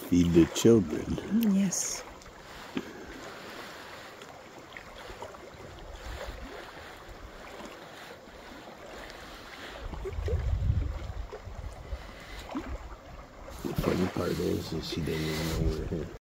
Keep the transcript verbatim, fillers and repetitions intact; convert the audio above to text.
feed the children. Yes. The funny part is, is she didn't even know we're here.